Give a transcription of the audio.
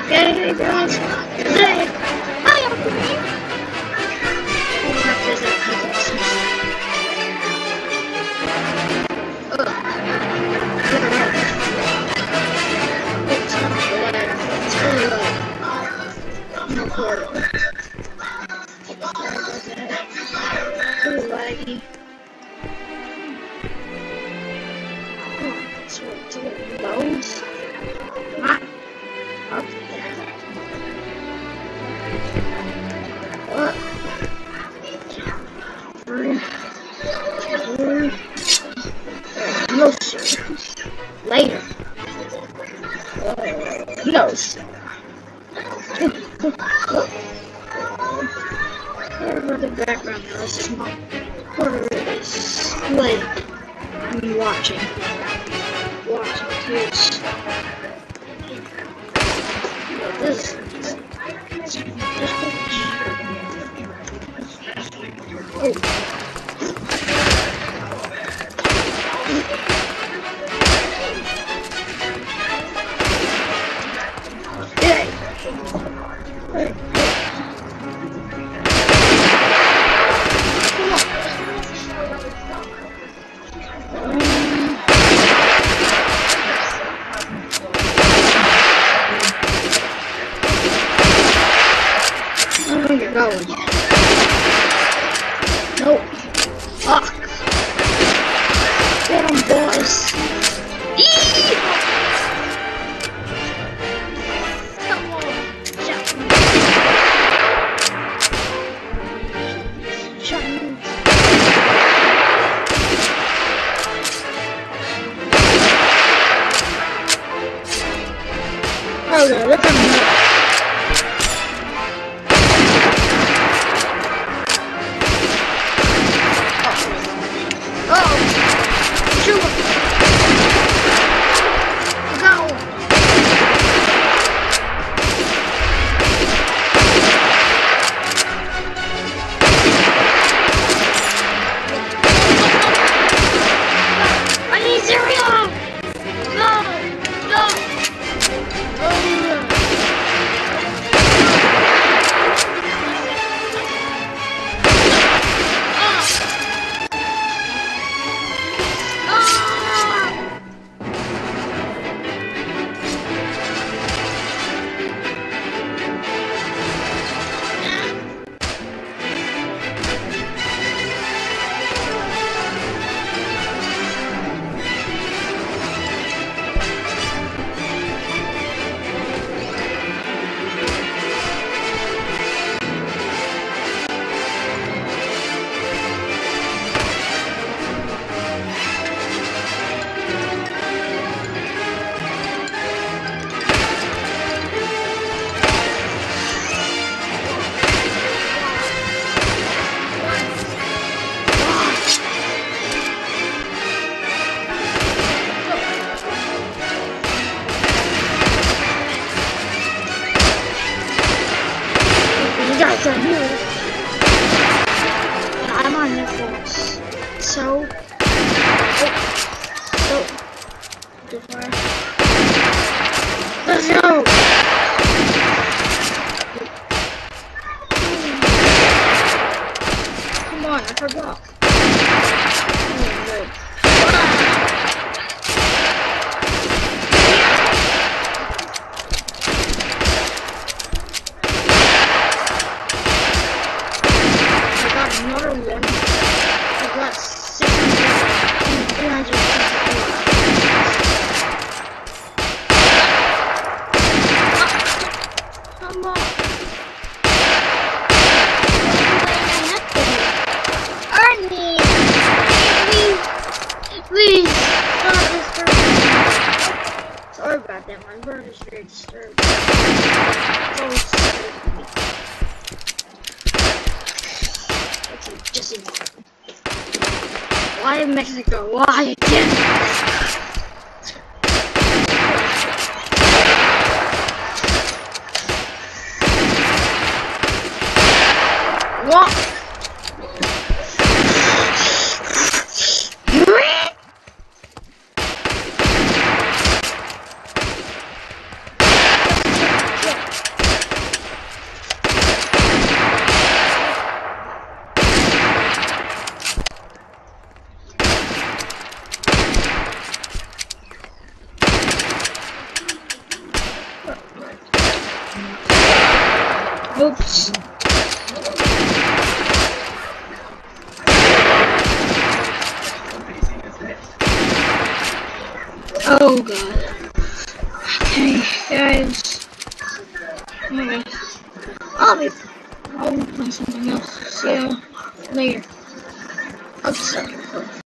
Hey guys, today I am playing laggy. So it's a little loads. No sir. Later. No sir. Whatever the background noise is my split. I'm watching kids. This you're going. Nope. Fuck. Get 'em, boys. Eee! Come on. Jump. Oh, no, look at me. I'm on Netflix. So let's go. Come on, I forgot. Another one. I got 600. Come on. Ernie, please, stop disturbing. Sorry about that. My bird is very disturbed. Why Mexico? Why again? What? Oops. Oh god. Okay, guys. Anyway, I'll be playing something else. See ya later. I'll just